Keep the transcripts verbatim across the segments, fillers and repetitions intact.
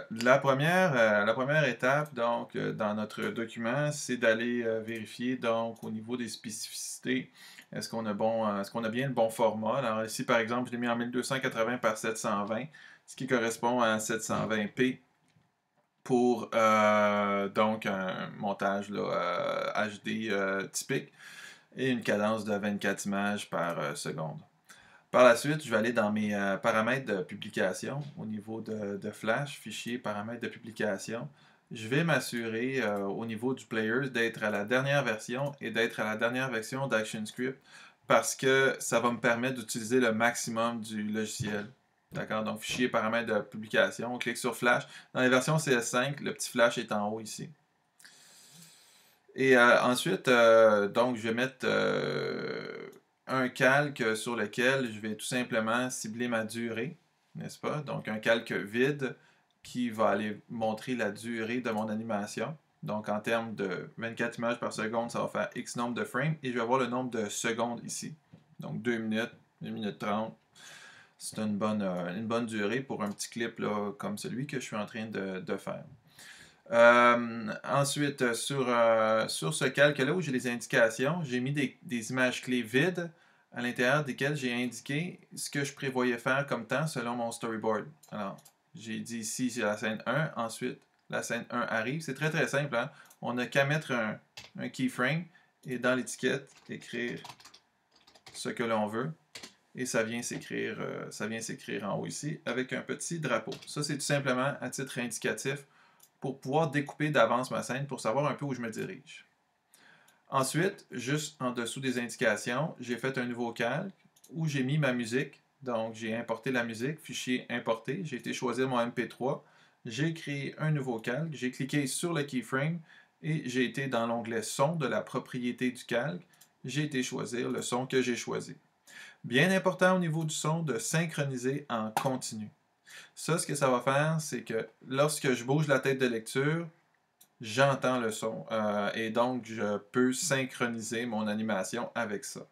la première, euh, la première étape, donc, euh, dans notre document, c'est d'aller euh, vérifier, donc, au niveau des spécificités, est-ce qu'on a bon, euh, est-ce qu'on a bien le bon format. Alors ici, par exemple, je l'ai mis en mille deux cent quatre-vingts par sept cent vingt, ce qui correspond à sept cent vingt p pour, euh, donc, un montage là, euh, H D euh, typique et une cadence de vingt-quatre images par euh, seconde. Par la suite, je vais aller dans mes euh, paramètres de publication au niveau de, de Flash, fichier, paramètres de publication. Je vais m'assurer euh, au niveau du player d'être à la dernière version et d'être à la dernière version d'ActionScript parce que ça va me permettre d'utiliser le maximum du logiciel. D'accord? Donc, fichier, paramètres de publication, on clique sur Flash. Dans les versions C S cinq, le petit Flash est en haut ici. Et euh, ensuite, euh, donc, je vais mettre euh, un calque sur lequel je vais tout simplement cibler ma durée, n'est-ce pas? Donc, un calque vide qui va aller montrer la durée de mon animation. Donc, en termes de vingt-quatre images par seconde, ça va faire X nombre de frames. Et je vais avoir le nombre de secondes ici. Donc, deux minutes, une minute trente. C'est une bonne, euh, une bonne durée pour un petit clip là, comme celui que je suis en train de, de faire. Euh, ensuite, sur, euh, sur ce calque-là où j'ai les indications, j'ai mis des, des images clés vides à l'intérieur desquelles j'ai indiqué ce que je prévoyais faire comme temps selon mon storyboard. Alors, j'ai dit ici, c'est la scène un, ensuite la scène un arrive. C'est très très simple, hein? On n'a qu'à mettre un, un keyframe et dans l'étiquette, écrire ce que l'on veut. Et ça vient s'écrire euh, ça vient s'écrire en haut ici avec un petit drapeau. Ça, c'est tout simplement à titre indicatif pour pouvoir découper d'avance ma scène pour savoir un peu où je me dirige. Ensuite, juste en dessous des indications, j'ai fait un nouveau calque où j'ai mis ma musique. Donc, j'ai importé la musique, fichier importé. J'ai été choisir mon M P trois. J'ai créé un nouveau calque. J'ai cliqué sur le keyframe et j'ai été dans l'onglet son de la propriété du calque. J'ai été choisir le son que j'ai choisi. Bien important au niveau du son de synchroniser en continu. Ça, ce que ça va faire, c'est que lorsque je bouge la tête de lecture, j'entends le son. Euh, et donc, je peux synchroniser mon animation avec ça.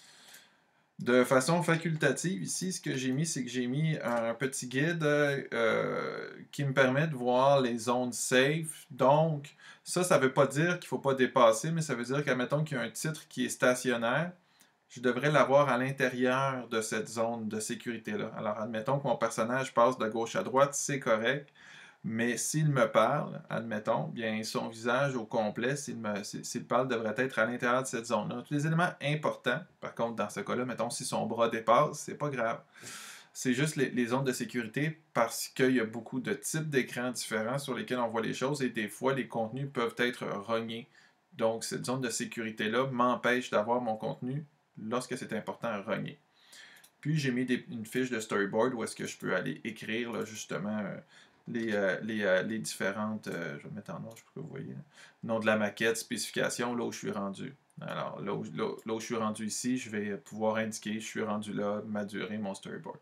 De façon facultative, ici, ce que j'ai mis, c'est que j'ai mis un petit guide euh, qui me permet de voir les zones safe. Donc, ça, ça ne veut pas dire qu'il ne faut pas dépasser, mais ça veut dire qu'admettons qu'il y a un titre qui est stationnaire, je devrais l'avoir à l'intérieur de cette zone de sécurité-là. Alors, admettons que mon personnage passe de gauche à droite, c'est correct, mais s'il me parle, admettons, bien son visage au complet, s'il me, s'il parle, devrait être à l'intérieur de cette zone-là. Tous les éléments importants, par contre, dans ce cas-là, mettons, si son bras dépasse, c'est pas grave. C'est juste les, les zones de sécurité parce qu'il y a beaucoup de types d'écrans différents sur lesquels on voit les choses et des fois, les contenus peuvent être rognés. Donc, cette zone de sécurité-là m'empêche d'avoir mon contenu lorsque c'est important à rogner. Puis j'ai mis des, une fiche de storyboard où est-ce que je peux aller écrire là, justement euh, les, euh, les, euh, les différentes, euh, je vais le mettre en noir, je peux que vous voyez, nom de la maquette, spécification, là où je suis rendu. Alors là où, là, là où je suis rendu ici, je vais pouvoir indiquer, je suis rendu là, ma durée, mon storyboard.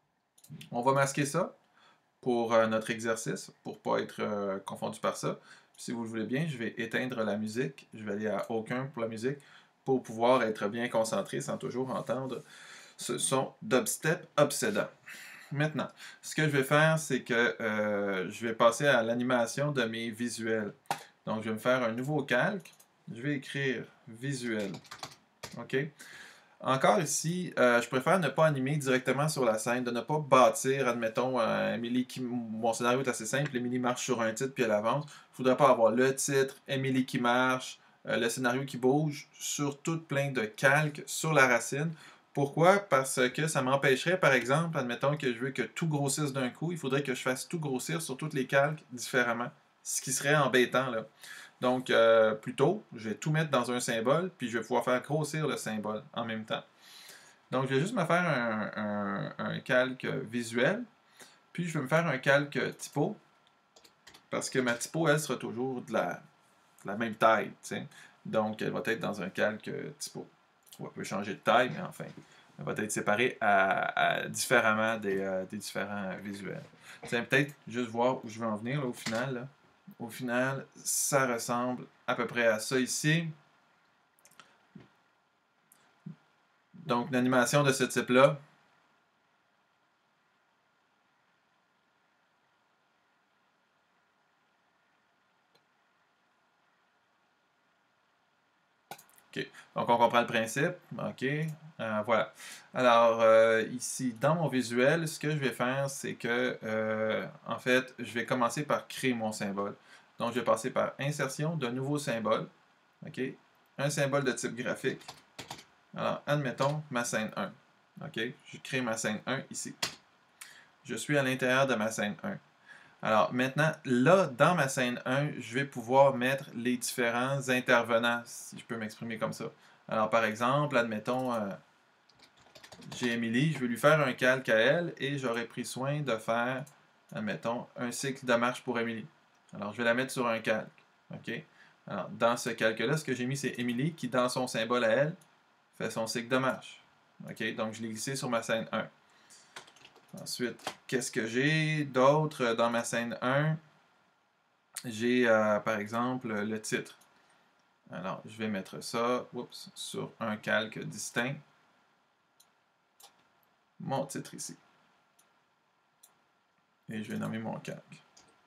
On va masquer ça pour euh, notre exercice, pour ne pas être euh, confondu par ça. Si vous le voulez bien, je vais éteindre la musique, je vais aller à aucun pour la musique, pour pouvoir être bien concentré sans toujours entendre ce son dubstep obsédant. Maintenant, ce que je vais faire, c'est que euh, je vais passer à l'animation de mes visuels. Donc, je vais me faire un nouveau calque. Je vais écrire visuel. OK? Encore ici, euh, je préfère ne pas animer directement sur la scène, de ne pas bâtir, admettons, euh, Emily qui... Mon scénario est assez simple, Emily marche sur un titre puis elle avance. Il ne faudrait pas avoir le titre, Emily qui marche, euh, le scénario qui bouge, sur tout plein de calques sur la racine. Pourquoi? Parce que ça m'empêcherait, par exemple, admettons que je veux que tout grossisse d'un coup, il faudrait que je fasse tout grossir sur tous les calques différemment, ce qui serait embêtant, là. Donc, euh, plutôt, je vais tout mettre dans un symbole, puis je vais pouvoir faire grossir le symbole en même temps. Donc, je vais juste me faire un, un, un calque visuel, puis je vais me faire un calque typo, parce que ma typo, elle, sera toujours de la, de la même taille, t'sais. Donc, elle va être dans un calque typo. On peut changer de taille, mais enfin, elle va être séparée à, à différemment des, euh, des différents visuels. C'est peut-être juste voir où je veux en venir, là, au final, là. Au final, ça ressemble à peu près à ça ici. Donc, une animation de ce type-là. OK. Donc, on comprend le principe. OK. Euh, voilà. Alors, euh, ici, dans mon visuel, ce que je vais faire, c'est que, euh, en fait, je vais commencer par créer mon symbole. Donc, je vais passer par insertion de nouveau symbole. OK. Un symbole de type graphique. Alors, admettons ma scène un. OK. Je crée ma scène un ici. Je suis à l'intérieur de ma scène un. Alors, maintenant, là, dans ma scène un, je vais pouvoir mettre les différents intervenants, si je peux m'exprimer comme ça. Alors, par exemple, admettons, euh, j'ai Émilie, je vais lui faire un calque à elle et j'aurais pris soin de faire, admettons, un cycle de marche pour Émilie. Alors, je vais la mettre sur un calque. OK? Alors, dans ce calque-là, ce que j'ai mis, c'est Émilie qui, dans son symbole à elle, fait son cycle de marche. OK? Donc, je l'ai glissé sur ma scène un. Ensuite, qu'est-ce que j'ai d'autre dans ma scène un? J'ai, euh, par exemple, le titre. Alors, je vais mettre ça oups, sur un calque distinct. Mon titre ici. Et je vais nommer mon calque.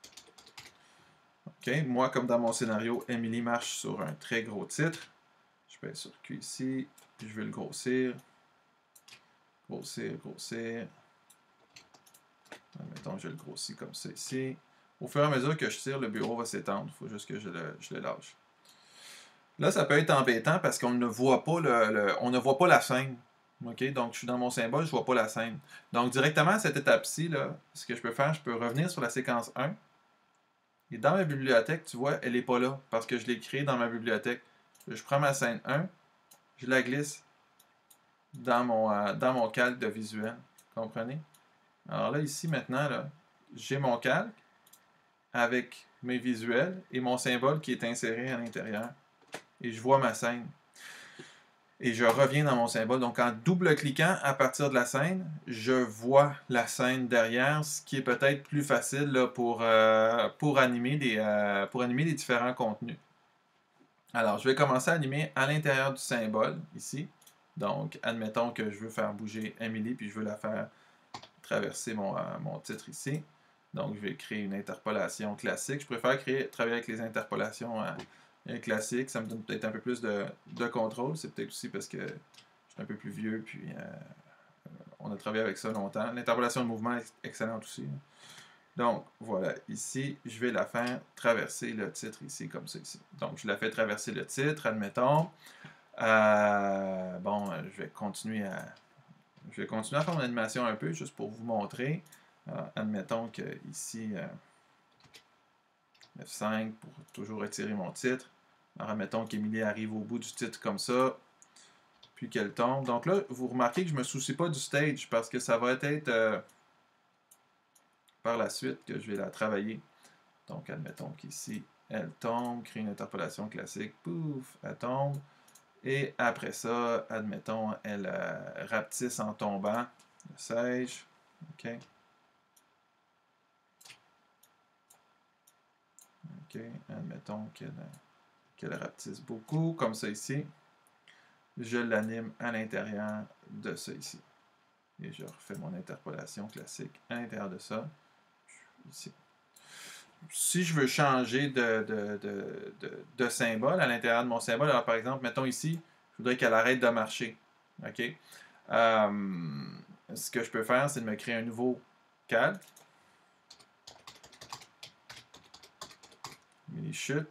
OK. Moi, comme dans mon scénario, Emily marche sur un très gros titre. Je vais sur Q ici. Je vais le grossir. Grossir, grossir. Mettons, je le grossis comme ça ici. Au fur et à mesure que je tire, le bureau va s'étendre. Il faut juste que je le, je le lâche. Là, ça peut être embêtant parce qu'on ne voit pas le, le, on ne voit pas la scène. OK? Donc, je suis dans mon symbole, je ne vois pas la scène. Donc, directement à cette étape-ci, là, ce que je peux faire, je peux revenir sur la séquence un. Et dans ma bibliothèque, tu vois, elle n'est pas là parce que je l'ai créée dans ma bibliothèque. Je prends ma scène un, je la glisse dans mon, euh, dans mon calque de visuel. Comprenez? Alors là, ici, maintenant, là, j'ai mon calque avec mes visuels et mon symbole qui est inséré à l'intérieur. Et je vois ma scène. Et je reviens dans mon symbole. Donc, en double-cliquant à partir de la scène, je vois la scène derrière, ce qui est peut-être plus facile là, pour, euh, pour, animer des, euh, pour animer les différents contenus. Alors, je vais commencer à animer à l'intérieur du symbole, ici. Donc, admettons que je veux faire bouger Emily, puis je veux la faire traverser mon, euh, mon titre ici. Donc, je vais créer une interpolation classique. Je préfère créer, travailler avec les interpolations euh, classiques. Ça me donne peut-être un peu plus de, de contrôle. C'est peut-être aussi parce que je suis un peu plus vieux, puis euh, on a travaillé avec ça longtemps. L'interpolation de mouvement est excellente aussi. Donc, voilà. Ici, je vais la faire traverser le titre ici, comme ça ici. Donc, je la fais traverser le titre, admettons. Euh, bon, je vais continuer à... Je vais continuer à faire mon animation un peu, juste pour vous montrer. Alors, admettons que ici, euh, F cinq pour toujours étirer mon titre. Alors, admettons qu'Emilie arrive au bout du titre comme ça, puis qu'elle tombe. Donc là, vous remarquez que je ne me soucie pas du stage, parce que ça va être euh, par la suite que je vais la travailler. Donc, admettons qu'ici, elle tombe, crée une interpolation classique, pouf, elle tombe. Et après ça, admettons, elle euh, rapetisse en tombant. Le sais-je? OK. OK. Admettons qu'elle qu'elle rapetisse beaucoup, comme ça ici. Je l'anime à l'intérieur de ça ici. Et je refais mon interpolation classique à l'intérieur de ça. Ici. Si je veux changer de, de, de, de, de symbole à l'intérieur de mon symbole, alors par exemple, mettons ici, je voudrais qu'elle arrête de marcher. OK? Euh, ce que je peux faire, c'est de me créer un nouveau calque. Les chutes.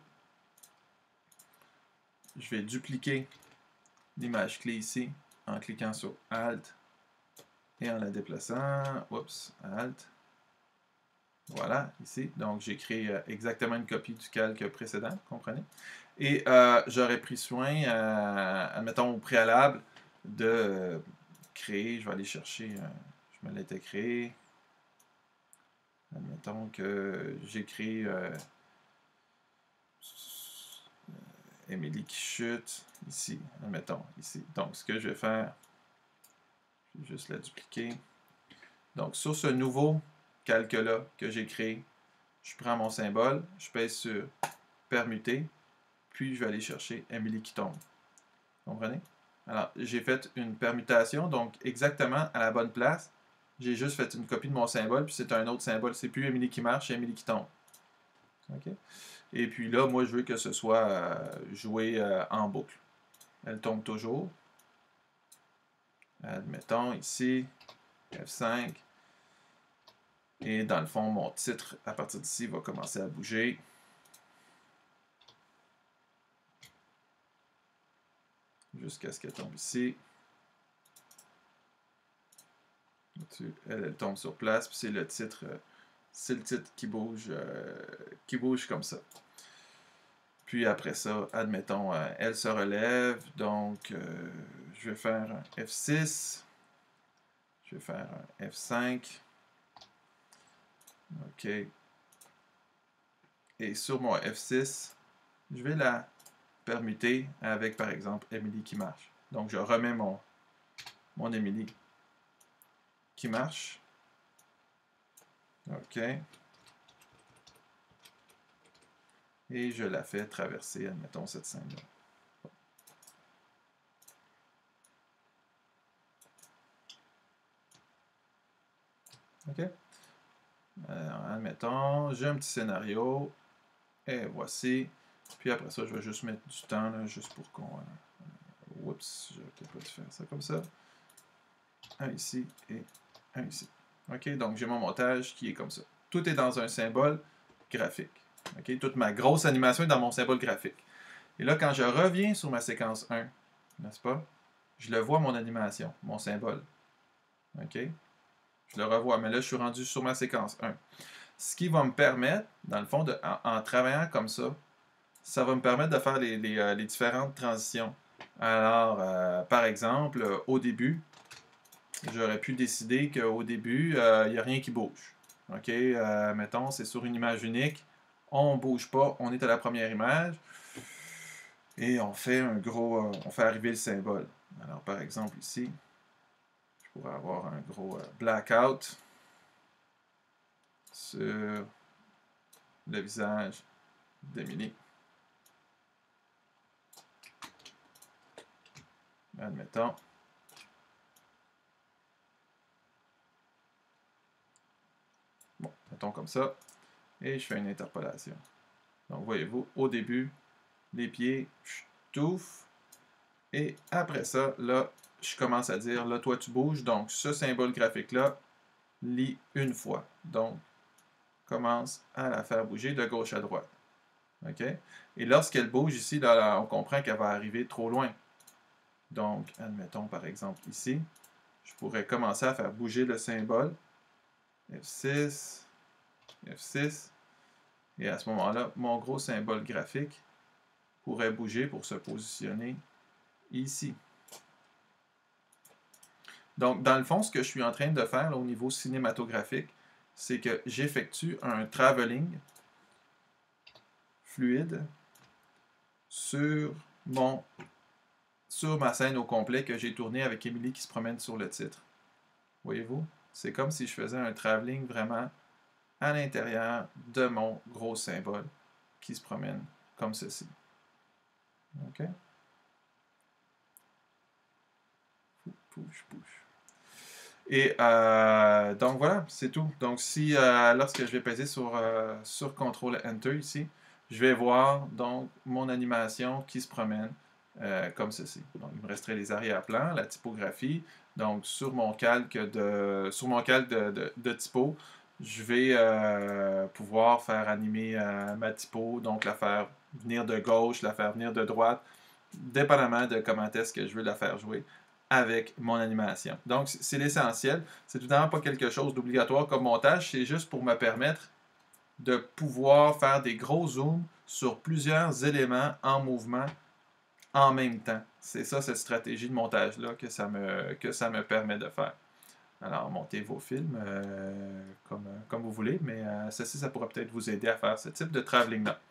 Je vais dupliquer l'image clé ici en cliquant sur Alt et en la déplaçant. Oups, Alt. Voilà, ici. Donc, j'ai créé euh, exactement une copie du calque précédent, comprenez? Et euh, j'aurais pris soin, euh, admettons au préalable, de euh, créer, je vais aller chercher, euh, je me l'étais créé. Admettons que j'ai créé euh, Emily qui chute, ici, admettons, ici. Donc, ce que je vais faire, je vais juste la dupliquer. Donc, sur ce nouveau calque-là que j'ai créé, je prends mon symbole, je pèse sur permuter, puis je vais aller chercher Emily qui tombe. Vous comprenez? Alors, j'ai fait une permutation, donc exactement à la bonne place. J'ai juste fait une copie de mon symbole, puis c'est un autre symbole. C'est plus Emily qui marche, c'est Emily qui tombe. OK? Et puis là, moi, je veux que ce soit euh, joué euh, en boucle. elle tombe toujours. Admettons ici, F cinq. Et dans le fond, mon titre, à partir d'ici, va commencer à bouger. Jusqu'à ce qu'elle tombe ici. Elle, elle tombe sur place, puis c'est le titre, c'est le titre qui bouge, euh, qui bouge comme ça. Puis après ça, admettons, euh, elle se relève, donc euh, je vais faire un F six, je vais faire un F cinq, ok, et sur mon F six, je vais la permuter avec, par exemple, Emily qui marche. Donc je remets mon, mon Emily qui marche, ok, et je la fais traverser, admettons, cette scène-là. OK? Alors, admettons, j'ai un petit scénario. Et voici. Puis après ça, je vais juste mettre du temps, là, juste pour qu'on... Euh, oups, j'aurais peut-être pas dû faire ça comme ça. Un ici et un ici. OK? Donc, j'ai mon montage qui est comme ça. Tout est dans un symbole graphique. OK? Toute ma grosse animation est dans mon symbole graphique. Et là, quand je reviens sur ma séquence un, n'est-ce pas? Je le vois, mon animation, mon symbole. OK? Je le revois, mais là, je suis rendu sur ma séquence un. Ce qui va me permettre, dans le fond, de, en, en travaillant comme ça, ça va me permettre de faire les, les, euh, les différentes transitions. Alors, euh, par exemple, euh, au début, j'aurais pu décider qu'au début, il euh, n'y a rien qui bouge. OK? Euh, mettons, c'est sur une image unique. On ne bouge pas, on est à la première image. Et on fait un gros... Euh, on fait arriver le symbole. Alors, par exemple, ici, je pourrais avoir un gros euh, blackout sur le visage d'Emily. Admettons. Bon, mettons comme ça. Et je fais une interpolation. Donc, voyez-vous, au début, les pieds, je touffe. Et après ça, là, je commence à dire, là, toi, tu bouges. Donc, ce symbole graphique-là, lis une fois. Donc, commence à la faire bouger de gauche à droite. OK? Et lorsqu'elle bouge ici, là, là on comprend qu'elle va arriver trop loin. Donc, admettons par exemple ici, je pourrais commencer à faire bouger le symbole. F six, F six. Et à ce moment-là, mon gros symbole graphique pourrait bouger pour se positionner ici. Donc, dans le fond, ce que je suis en train de faire là, au niveau cinématographique, c'est que j'effectue un travelling fluide sur, mon, sur ma scène au complet que j'ai tournée avec Emily qui se promène sur le titre. Voyez-vous? C'est comme si je faisais un travelling vraiment à l'intérieur de mon gros symbole qui se promène comme ceci. OK? Push, push. Et euh, donc voilà, c'est tout. Donc si euh, lorsque je vais peser sur, euh, sur contrôle enter ici, je vais voir donc mon animation qui se promène euh, comme ceci. Donc il me resterait les arrière-plans, la typographie. Donc sur mon calque de sur mon calque de, de, de typo, je vais euh, pouvoir faire animer euh, ma typo, donc la faire venir de gauche, la faire venir de droite, dépendamment de comment est-ce que je veux la faire jouer avec mon animation. Donc, c'est l'essentiel. C'est tout simplement pas quelque chose d'obligatoire comme montage, c'est juste pour me permettre de pouvoir faire des gros zooms sur plusieurs éléments en mouvement en même temps. C'est ça, cette stratégie de montage-là, que ça me, que ça me permet de faire. Alors, montez vos films euh, comme, comme vous voulez, mais euh, ceci, ça pourra peut-être vous aider à faire ce type de travelling-là.